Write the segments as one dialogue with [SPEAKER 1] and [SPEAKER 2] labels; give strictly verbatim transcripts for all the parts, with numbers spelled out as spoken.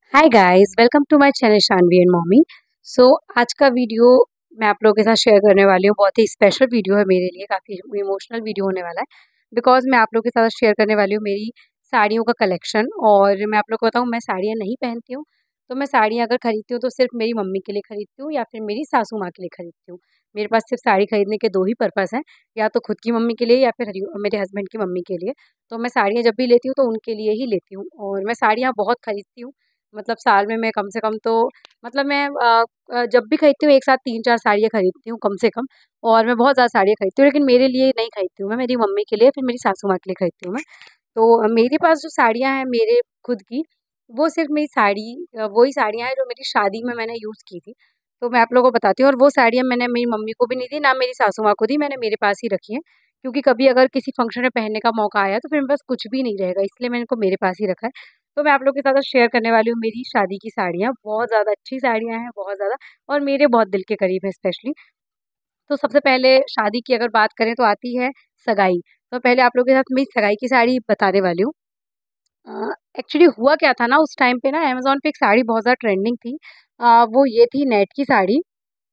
[SPEAKER 1] Hi guys, welcome to my channel Shanvi and mommy. So आज का video मैं आप लोगों के साथ शेयर करने वाली हूँ। बहुत ही स्पेशल वीडियो है मेरे लिए, काफ़ी इमोशनल वीडियो होने वाला है बिकॉज मैं आप लोगों के साथ शेयर करने वाली हूँ मेरी साड़ियों का कलेक्शन। और मैं आप लोग को बताऊँ, मैं साड़ियाँ नहीं पहनती हूँ, तो मैं साड़ियाँ अगर खरीदती हूँ तो सिर्फ मेरी मम्मी के लिए खरीदती हूँ या फिर मेरी सासू माँ के लिए खरीदती हूँ। मेरे पास सिर्फ साड़ी खरीदने के दो ही पर्पज़ हैं, या तो खुद की मम्मी के लिए या फिर हरि- मेरे हस्बैंड की मम्मी के लिए। तो मैं साड़ियाँ जब भी लेती हूँ तो उनके लिए ही लेती हूँ, और मैं साड़ियाँ बहुत खरीदती हूँ। मतलब साल में मैं कम से कम तो मतलब मैं अ अ, जब भी खरीदती हूँ एक साथ तीन चार साड़ियाँ खरीदती हूँ कम से कम। और मैं बहुत ज़्यादा साड़ियाँ खरीदती हूँ, लेकिन मेरे लिए नहीं खरीदती हूँ मैं, मेरी मम्मी के लिए, फिर मेरी सासू माँ के लिए खरीदती हूँ मैं। तो अ, मेरे पास जो साड़ियाँ हैं मेरे खुद की, वो सिर्फ़ मेरी साड़ी अ, वही साड़ियाँ हैं जो मेरी शादी में मैंने यूज़ की थी। तो मैं आप लोगों को बताती हूँ, और वो साड़ियाँ मैंने मेरी मम्मी को भी नहीं दी, ना मेरी सासू माँ को दी, मैंने मेरे पास ही रखी हैं। क्योंकि कभी अगर किसी फंक्शन में पहनने का मौका आया तो फिर मेरे पास कुछ भी नहीं रहेगा, इसलिए मैंने इनको मेरे पास ही रखा है। तो मैं आप लोग के साथ शेयर करने वाली हूँ मेरी शादी की साड़ियाँ, बहुत ज़्यादा अच्छी साड़ियाँ हैं, बहुत ज़्यादा, और मेरे बहुत दिल के करीब है स्पेशली। तो सबसे पहले शादी की अगर बात करें तो आती है सगाई। तो पहले आप लोगों के साथ मेरी सगाई की साड़ी बताने वाली हूँ। अ, एक्चुअली हुआ क्या था ना, उस टाइम पे ना अमेज़न पे एक साड़ी बहुत ज़्यादा ट्रेंडिंग थी। अ, वो ये थी नेट की साड़ी,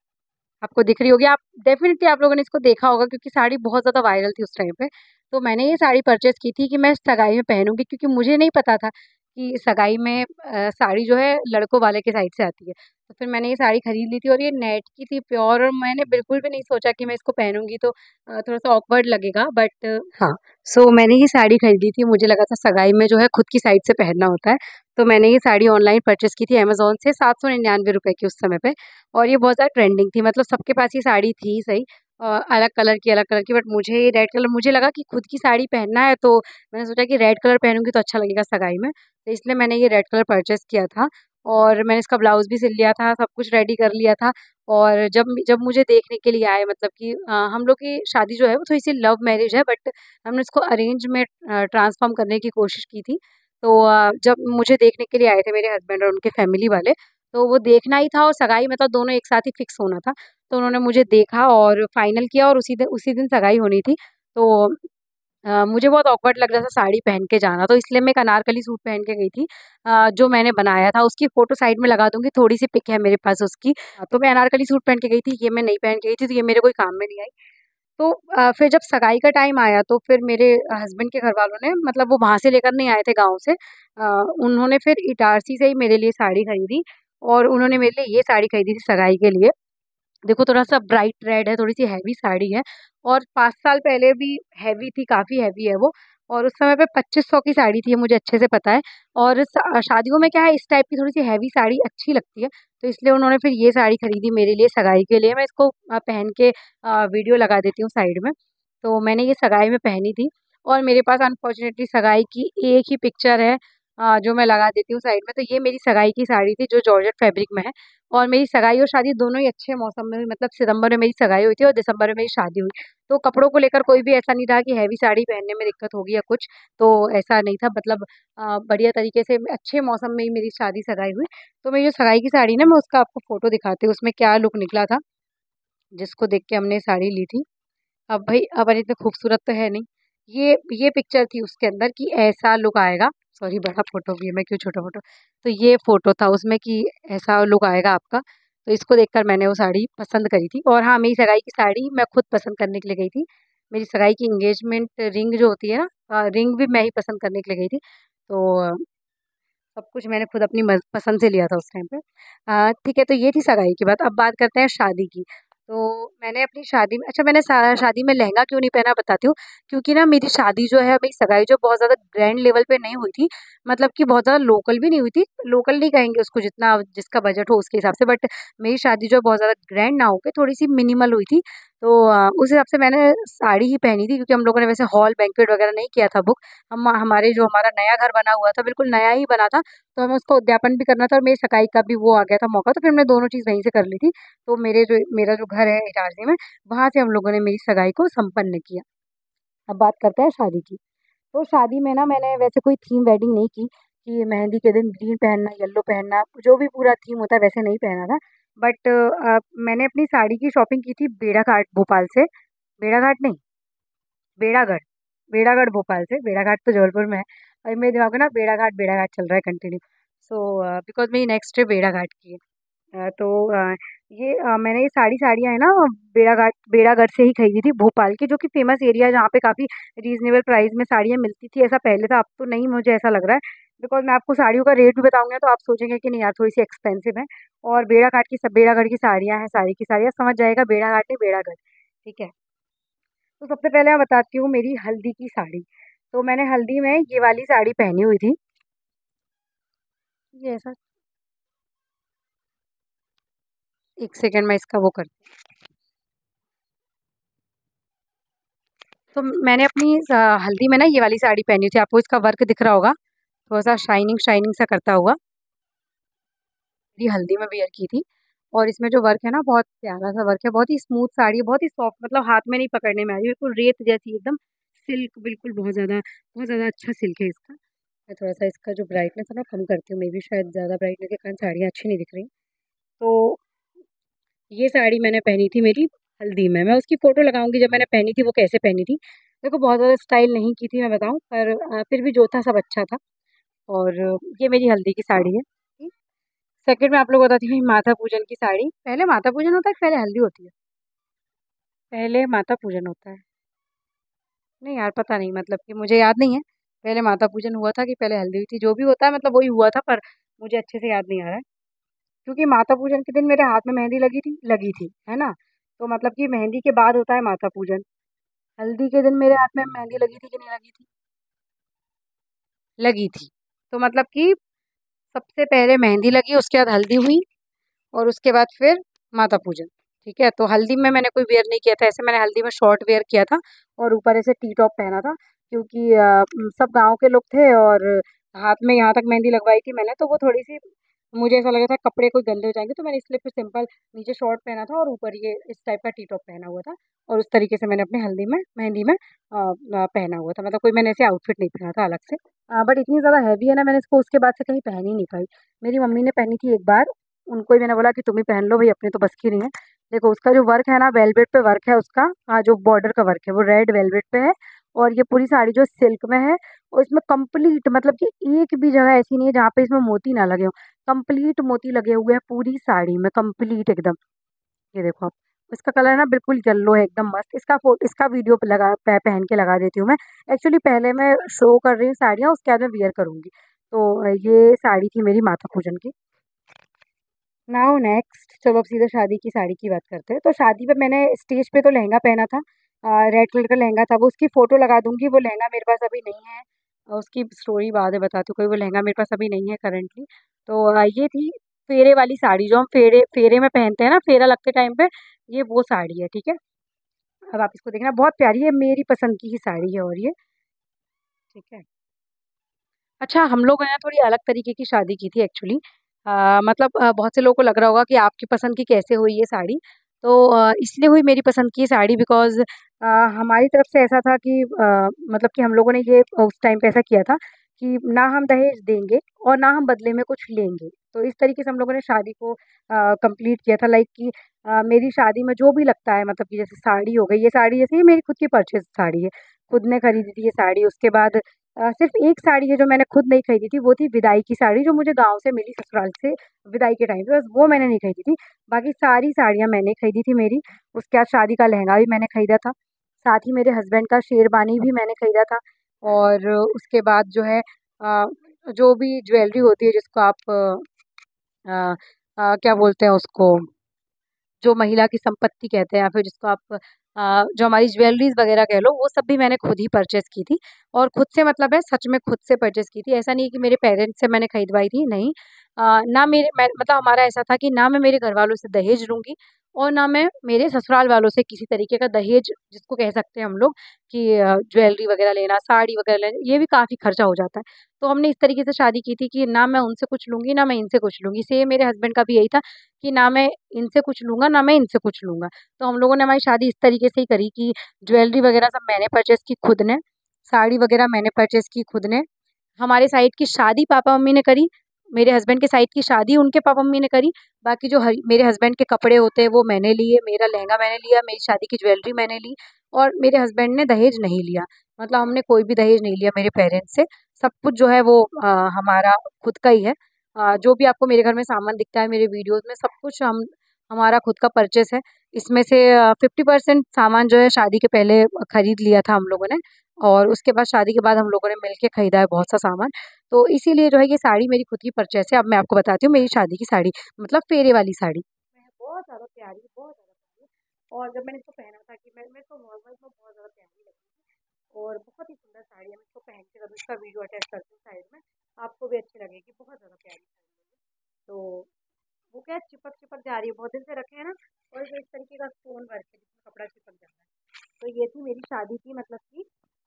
[SPEAKER 1] आपको दिख रही होगी, आप डेफ़िनिटली आप लोगों ने इसको देखा होगा क्योंकि साड़ी बहुत ज़्यादा वायरल थी उस टाइम पे। तो मैंने ये साड़ी परचेज़ की थी कि मैं सगाई में पहनूँगी, क्योंकि मुझे नहीं पता था कि सगाई में अ, साड़ी जो है लड़कों वाले के साइड से आती है। तो फिर मैंने ये साड़ी खरीद ली थी, और ये नेट की थी प्योर, और मैंने बिल्कुल भी नहीं सोचा कि मैं इसको पहनूँगी तो अ, थोड़ा-सा ऑकवर्ड लगेगा, बट हाँ, सो मैंने ये साड़ी खरीदी थी, मुझे लगा था सगाई में जो है खुद की साइड से पहनना होता है। तो मैंने ये साड़ी ऑनलाइन परचेज़ की थी अमेज़न से सात सौ निन्यानवे रुपए की उस समय पे। और ये बहुत ज़्यादा ट्रेंडिंग थी, मतलब सबके पास ये साड़ी थी ही सही, अ, अलग कलर की अलग कलर की, बट मुझे ये रेड कलर, मुझे लगा कि खुद की साड़ी पहनना है तो मैंने सोचा कि रेड कलर पहनूंगी तो अच्छा लगेगा सगाई में, तो इसलिए मैंने ये रेड कलर परचेस किया था। और मैंने इसका ब्लाउज भी सिल लिया था, सब कुछ रेडी कर लिया था। और जब जब मुझे देखने के लिए आए, मतलब कि अ, हम लोग की शादी जो है वो थोड़ी सी लव मैरिज है, बट हमने इसको अरेंज में ट्रांसफॉर्म करने की कोशिश की थी। तो अ, जब मुझे देखने के लिए आए थे मेरे हस्बैंड और उनके फैमिली वाले, तो वो देखना ही था और सगाई मतलब दोनों एक साथ ही फिक्स होना था। तो उन्होंने मुझे देखा और फाइनल किया, और उसी दिन उसी दिन सगाई होनी थी। तो अ, मुझे बहुत ऑकवर्ड लग रहा था साड़ी पहन के जाना, तो इसलिए मैं एक अनारकली सूट पहन के गई थी, अ, जो मैंने बनाया था। उसकी फ़ोटो साइड में लगा दूँगी, थोड़ी-सी पिक है मेरे पास उसकी। अ, तो मैं अनारकली सूट पहन के गई थी, ये मैं नहीं पहन के गई थी, तो ये मेरे कोई काम में नहीं आई। तो अ, फिर जब सगाई का टाइम आया तो फिर मेरे हस्बैंड के घरवालों ने, मतलब वो वहाँ से लेकर नहीं आए थे गाँव से, अ, उन्होंने फिर इटारसी से ही मेरे लिए साड़ी खरीदी, और उन्होंने मेरे लिए ये साड़ी खरीदी थी सगाई के लिए। देखो थोड़ा-सा ब्राइट रेड है, थोड़ी-सी हेवी साड़ी है, और पाँच साल पहले भी हेवी थी, काफ़ी हेवी है वो, और उस समय पे पच्चीस सौ की साड़ी थी, ये मुझे अच्छे से पता है। और स शादियों में क्या है, इस टाइप की थोड़ी-सी हेवी साड़ी अच्छी लगती है, तो इसलिए उन्होंने फिर ये साड़ी खरीदी मेरे लिए सगाई के लिए। मैं इसको अ, पहन के अ, वीडियो लगा देती हूँ साइड में। तो मैंने ये सगाई में पहनी थी, और मेरे पास अनफॉर्च्युनेटली सगाई की एक ही पिक्चर है, अ, जो मैं लगा देती हूँ साइड में। तो ये मेरी सगाई की साड़ी थी जो जॉर्जेट फैब्रिक में है। और मेरी सगाई और शादी दोनों ही अच्छे मौसम में हुई, मतलब सितंबर में मेरी सगाई हुई थी और दिसंबर में मेरी शादी हुई। तो कपड़ों को लेकर कोई भी ऐसा नहीं रहा कि हैवी साड़ी पहनने में दिक्कत होगी या कुछ, तो ऐसा नहीं था। मतलब अ, बढ़िया तरीके से अच्छे मौसम में ही मेरी शादी सगाई हुई। तो मेरी जो सगाई की साड़ी ना, मैं उसका आपको फ़ोटो दिखाती हूँ, उसमें क्या लुक निकला था, जिसको देख के हमने साड़ी ली थी। अब भई अब इतने खूबसूरत तो है नहीं। ये ये पिक्चर थी उसके अंदर कि ऐसा लुक आएगा, सॉरी बड़ा फ़ोटो भी है, मैं क्यों छोटा फ़ोटो। तो ये फ़ोटो था उसमें कि ऐसा लुक आएगा आपका। तो इसको देखकर मैंने वो साड़ी पसंद करी थी, और हाँ, मेरी सगाई की साड़ी मैं खुद पसंद करने के लिए गई थी। मेरी सगाई की एंगेजमेंट रिंग जो होती है ना, अ, रिंग भी मैं ही पसंद करने के लिए गई थी। तो अ, सब कुछ मैंने खुद अपनी मस पसंद से लिया था उस टाइम पे। अ, ठीक है, तो ये थी सगाई की बात। अब बात करते हैं शादी की। तो मैंने अपनी शादी में, अच्छा मैंने सा शादी में लहंगा क्यों नहीं पहना बताती हूँ। क्योंकि ना मेरी शादी जो है, मेरी सगाई जो बहुत ज़्यादा ग्रैंड लेवल पे नहीं हुई थी। मतलब कि बहुत ज़्यादा लोकल भी नहीं हुई थी। लोकल नहीं कहेंगे उसको, जितना जिसका बजट हो उसके हिसाब से, बट मेरी शादी जो है बहुत ज़्यादा ग्रैंड ना होके थोड़ी-सी मिनिमल हुई थी। तो अ, उस हिसाब से मैंने साड़ी ही पहनी थी, क्योंकि हम लोगों ने वैसे हॉल बैंक्वेट वगैरह नहीं किया था बुक। हम हमारे जो हमारा नया घर बना हुआ था, बिल्कुल नया ही बना था। तो हमें उसका उद्यापन भी करना था, और मेरी सगाई का भी वो आ गया था मौका, तो फिर हमने दोनों चीज़ वहीं से कर ली थी। तो मेरे जो मेरा जो घर है इटारसी में, वहाँ से हम लोगों ने मेरी सगाई को संपन्न किया। अब बात करते हैं शादी की। तो शादी में ना मैंने वैसे कोई थीम वेडिंग नहीं की कि मेहंदी के दिन ग्रीन पहनना, येलो पहनना, जो भी पूरा थीम होता है वैसे नहीं पहना था। बट अ, मैंने अपनी साड़ी की शॉपिंग की थी बेड़ाघाट भोपाल से। बेड़ाघाट नहीं, बेड़ागढ़, बेड़ागढ़ भोपाल से। बेड़ाघाट तो जबलपुर में है, और मेरे दिमाग में ना बेड़ाघाट बेड़ाघाट चल रहा है कंटिन्यू। सो बिकॉज मेरी नेक्स्ट ट्रिप बेड़ाघाट की है। अ, तो अ, ये अ, मैंने ये सारी साड़ियाँ है ना बेड़ाघाट बेड़ागढ़ से ही खरीदी थी, भोपाल की, जो कि फेमस एरिया है जहाँ पे काफ़ी रीजनेबल प्राइस में साड़ियाँ मिलती थी। ऐसा पहले था, अब तो नहीं, मुझे ऐसा लग रहा है। बिकॉज मैं आपको साड़ियों का रेट भी बताऊंगा तो आप सोचेंगे कि नहीं यार, थोड़ी सी एक्सपेंसिव है। और बेड़ाघाट की सब बेड़ागढ़ की साड़ियाँ हैं, सारी की साड़ियाँ, समझ जाएगा बेड़ाघाट नहीं बेड़ागढ़, ठीक है। तो सबसे पहले मैं बताती हूँ मेरी हल्दी की साड़ी। तो मैंने हल्दी में ये वाली साड़ी पहनी हुई थी, ये ऐसा, एक सेकंड में इसका वो कर। तो मैंने अपनी अ, हल्दी में ना ये वाली साड़ी पहनी थी, आपको इसका वर्क दिख रहा होगा, थोड़ा सा शाइनिंग शाइनिंग सा करता हुआ, ये हल्दी में वेयर की थी। और इसमें जो वर्क है ना, बहुत प्यारा सा वर्क है, बहुत ही स्मूथ साड़ी है, बहुत ही सॉफ्ट, मतलब हाथ में नहीं पकड़ने में आ रही, बिल्कुल रेत जैसी एकदम, सिल्क, बिल्कुल बहुत ज़्यादा बहुत ज़्यादा अच्छा सिल्क है इसका। मैं थोड़ा सा इसका जो ब्राइटनेस है ना कम करती हूँ, मे बी शायद ज़्यादा ब्राइटनेस के कारण साड़ियाँ अच्छी नहीं दिख रही। तो ये साड़ी मैंने पहनी थी मेरी हल्दी में, मैं उसकी फ़ोटो लगाऊंगी जब मैंने पहनी थी वो कैसे पहनी थी। देखो बहुत ज़्यादा स्टाइल नहीं की थी मैं बताऊं, पर अ, फिर भी जो था सब अच्छा था। और अ, ये मेरी हल्दी की साड़ी है। सेकंड में आप लोग बताती हूँ माता पूजन की साड़ी। पहले माता पूजन होता है कि पहले हल्दी होती है? पहले माता पूजन होता है। नहीं यार पता नहीं, मतलब कि मुझे याद नहीं है पहले माता पूजन हुआ था कि पहले हल्दी हुई थी, जो भी होता है मतलब वही हुआ था, पर मुझे अच्छे से याद नहीं आ रहा है। क्योंकि माता पूजन के दिन मेरे हाथ में मेहंदी लगी थी लगी थी है ना, तो मतलब कि मेहंदी के बाद होता है माता पूजन। हल्दी के दिन मेरे हाथ में मेहंदी लगी थी कि नहीं लगी थी? लगी थी। तो मतलब कि सबसे पहले मेहंदी लगी, उसके बाद हल्दी हुई, और उसके बाद फिर माता पूजन। ठीक है, तो हल्दी में मैंने कोई वेयर नहीं किया था ऐसे, मैंने हल्दी में शॉर्ट वेयर किया था और ऊपर ऐसे टी टॉप पहना था, क्योंकि अ, सब गांव के लोग थे और हाथ में यहाँ तक मेहंदी लगवाई थी मैंने, तो वो थोड़ी सी, मुझे ऐसा लगा था कपड़े कोई गंदे हो जाएंगे, तो मैंने इसलिए फिर सिंपल नीचे शॉर्ट पहना था और ऊपर ये इस टाइप का टी टॉप पहना हुआ था। और उस तरीके से मैंने अपने हल्दी में मेहंदी में अ, अ, पहना हुआ था, मतलब कोई मैंने ऐसे आउटफिट नहीं पहना था अलग से। बट इतनी ज़्यादा हैवी है ना, मैंने इसको उसके बाद से कहीं पहन ही नहीं पाई। मेरी मम्मी ने पहनी थी एक बार, उनको ही मैंने बोला कि तुम ही पहन लो भाई, अपने तो बस की नहीं है। देखो उसका जो वर्क है ना, वेलवेट पे वर्क है उसका, हाँ जो बॉर्डर का वर्क है वो रेड वेलवेट पे है। और ये पूरी साड़ी जो सिल्क में है, और इसमें कंप्लीट, मतलब कि एक भी जगह ऐसी नहीं है जहाँ पे इसमें मोती ना लगे हो। कंप्लीट मोती लगे हुए हैं पूरी साड़ी में, कंप्लीट एकदम। ये देखो आप, इसका कलर ना बिल्कुल येलो है एकदम मस्त। इसका फोटो, इसका वीडियो पे लगा पह, पहन के लगा देती हूँ मैं। एक्चुअली पहले मैं शो कर रही हूँ साड़ियाँ, उसके बाद मैं वियर करूंगी। तो अ, ये साड़ी थी मेरी माता पूजन की। नाउ नेक्स्ट, चलो अब सीधे शादी की साड़ी की बात करते हैं। तो शादी पे मैंने स्टेज पे तो लहंगा पहना था, रेड कलर का लहंगा था, वो उसकी फ़ोटो लगा दूंगी। वो लहंगा मेरे पास अभी नहीं है, अ, उसकी स्टोरी बाद में बताती हूँ, कोई वो लहंगा मेरे पास अभी नहीं है करंटली। तो अ, ये थी फेरे वाली साड़ी, जो हम फेरे फेरे में पहनते हैं ना, फेरा लगते टाइम पे, ये वो साड़ी है, ठीक है। अब आप इसको देखना, बहुत प्यारी है, मेरी पसंद की ही साड़ी है, और ये, ठीक है। अच्छा, हम लोगों ने ना थोड़ी अलग तरीके की शादी की थी एक्चुअली। मतलब अ, बहुत से लोगों को लग रहा होगा कि आपकी पसंद की कैसे हुई ये साड़ी। तो अ, इसलिए हुई मेरी पसंद की साड़ी बिकॉज़ हमारी तरफ से ऐसा था कि अ, मतलब कि हम लोगों ने ये उस टाइम पे ऐसा किया था कि ना हम दहेज देंगे और ना हम बदले में कुछ लेंगे। तो इस तरीके से हम लोगों ने शादी को कंप्लीट किया था, लाइक कि अ, मेरी शादी में जो भी लगता है, मतलब कि जैसे साड़ी हो गई, ये साड़ी जैसे ये मेरी खुद की परचेज साड़ी है, खुद ने खरीदी थी ये साड़ी। उसके बाद अ, सिर्फ एक साड़ी है जो मैंने खुद नहीं खरीदी थी, वो थी विदाई की साड़ी, जो मुझे गाँव से मिली ससुराल से विदाई के टाइम पे, बस वो मैंने नहीं खरीदी थी। बाकी सारी साड़ियाँ मैंने खरीदी थी मेरी। उसके बाद शादी का लहंगा भी मैंने खरीदा था। साथ ही मेरे हस्बैंड का शेरवानी भी मैंने खरीदा था। और उसके बाद जो है अ, जो भी ज्वेलरी होती है जिसको आप अ, अ, क्या बोलते हैं उसको, जो महिला की संपत्ति कहते हैं, या फिर जिसको आप अ, जो हमारी ज्वेलरीज वगैरह कह लो, वो सब भी मैंने खुद ही परचेस की थी। और खुद से मतलब है, सच में खुद से परचेस की थी, ऐसा नहीं कि मेरे पेरेंट्स से मैंने खरीदवाई थी, नहीं। अ, ना मेरे मैं मतलब हमारा ऐसा था कि ना मैं मेरे घर वालों से दहेज लूंगी, और ना मैं मेरे ससुराल वालों से किसी तरीके का दहेज, जिसको कह सकते हैं हम लोग कि ज्वेलरी वगैरह लेना, साड़ी वगैरह लेना, ये भी काफ़ी खर्चा हो जाता है। तो हमने इस तरीके से शादी की थी कि ना मैं उनसे कुछ लूंगी, ना मैं इनसे कुछ लूंगी। सेम मेरे हस्बैंड का भी यही था कि ना मैं इनसे कुछ लूँगा, ना मैं इनसे कुछ लूँगा। तो हम लोगों ने हमारी शादी इस तरीके से ही करी कि ज्वेलरी वगैरह सब मैंने परचेज़ की खुद ने, साड़ी वगैरह मैंने परचेज़ की खुद ने। हमारे साइड की शादी पापा-मम्मी ने करी, मेरे हस्बैंड के साइड की शादी उनके पापा-मम्मी ने करी। बाकी जो हरी मेरे हस्बैंड के कपड़े होते हैं वो मैंने लिए, मेरा लहंगा मैंने लिया, मेरी शादी की ज्वेलरी मैंने ली, और मेरे हस्बैंड ने दहेज नहीं लिया। मतलब हमने कोई भी दहेज नहीं लिया मेरे पेरेंट्स से, सब कुछ जो है वो अ, हमारा खुद का ही है। जो भी आपको मेरे घर में सामान दिखता है मेरे वीडियोस में, सब कुछ हम हमारा खुद का परचेस है। इसमें से फिफ्टी परसेंट सामान जो है शादी के पहले खरीद लिया था हम लोगों ने, और उसके बाद शादी के बाद हम लोगों ने मिलके खरीदा है बहुत सा सामान। तो इसीलिए जो है ये साड़ी मेरी खुद की परचेस है। अब मैं आपको बताती हूँ मेरी शादी की साड़ी, मतलब फेरे वाली साड़ी। बहुत ज़्यादा प्यारी, बहुत ज़्यादा प्यारी। और जब मैंने इसको पहना था कि मैं मेरे को नॉर्मल में बहुत ज़्यादा प्यारी लगी थी, और बहुत ही सुंदर साड़ी है। मैं इसको पहन के कभी इसका वीडियो अटैच करती हूँ साइड में, आपको भी अच्छी लगेगी। बहुत ज़्यादा प्यारी साड़ी है। तो वो क्या चिपक चिपक जा रही है, बहुत दिन से रखे हैं ना, और ये इस तरीके का स्टोन वर्क है जिसमें कपड़ा चिपक जाता है। तो ये थी मेरी शादी की, मतलब कि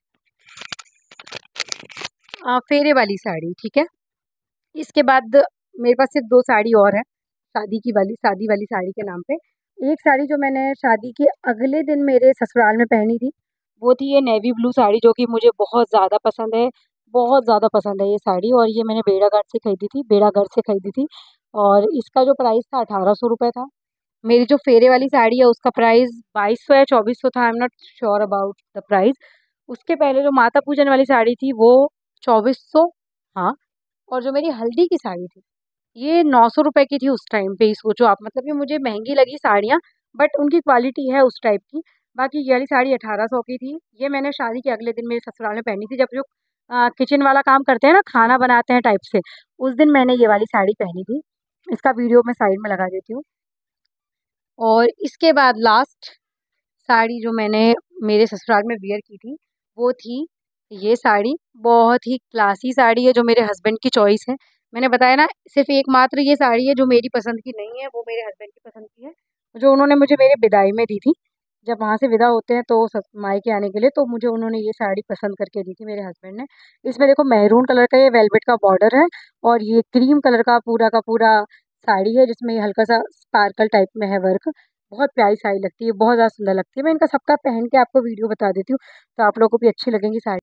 [SPEAKER 1] आ, फेरे वाली साड़ी। ठीक है, इसके बाद मेरे पास सिर्फ दो साड़ी और है शादी की वाली, शादी वाली साड़ी के नाम पे। एक साड़ी जो मैंने शादी के अगले दिन मेरे ससुराल में पहनी थी, वो थी ये नेवी ब्लू साड़ी, जो कि मुझे बहुत ज़्यादा पसंद है, बहुत ज़्यादा पसंद है ये साड़ी। और ये मैंने बेड़ाघाट से खरीदी थी, बेड़ाघाट से खरीदी थी। और इसका जो प्राइस था अठारह सौ रुपये था। मेरी जो फेरे वाली साड़ी है उसका प्राइस बाईस सौ या चौबीस सौ था, I am not sure about the price. उसके पहले जो माता पूजन वाली साड़ी थी वो चौबीस सौ। हाँ, और जो मेरी हल्दी की साड़ी थी ये नौ सौ रुपये की थी उस टाइम पे ही। सोचो आप, मतलब कि मुझे महंगी लगी साड़ियाँ, बट उनकी क्वालिटी है उस टाइप की। बाकी ये वाली साड़ी अठारह सौ की थी। ये मैंने शादी के अगले दिन मेरे ससुराल में पहनी थी, जब जो किचन वाला काम करते हैं ना, खाना बनाते हैं टाइप से, उस दिन मैंने ये वाली साड़ी पहनी थी। इसका वीडियो मैं साइड में लगा देती हूँ। और इसके बाद लास्ट साड़ी जो मैंने मेरे ससुराल में वियर की थी वो थी ये साड़ी। बहुत ही क्लासी साड़ी है, जो मेरे हस्बैंड की चॉइस है। मैंने बताया ना, सिर्फ एकमात्र ये साड़ी है जो मेरी पसंद की नहीं है, वो मेरे हस्बैंड की पसंद की है, जो उन्होंने मुझे मेरे विदाई में दी थी। जब वहाँ से विदा होते हैं तो सस मायके आने के लिए, तो मुझे उन्होंने ये साड़ी पसंद करके दी थी मेरे हस्बैंड ने। इसमें देखो मैरून कलर का ये वेलवेट का बॉर्डर है, और ये क्रीम कलर का पूरा का पूरा साड़ी है, जिसमें ये हल्का सा स्पार्कल टाइप में है वर्क। बहुत प्यारी साड़ी लगती है, बहुत ज़्यादा सुंदर लगती है। मैं इनका सबका पहन के आपको वीडियो बता देती हूँ, तो आप लोगों को भी अच्छी लगेंगी साड़ी।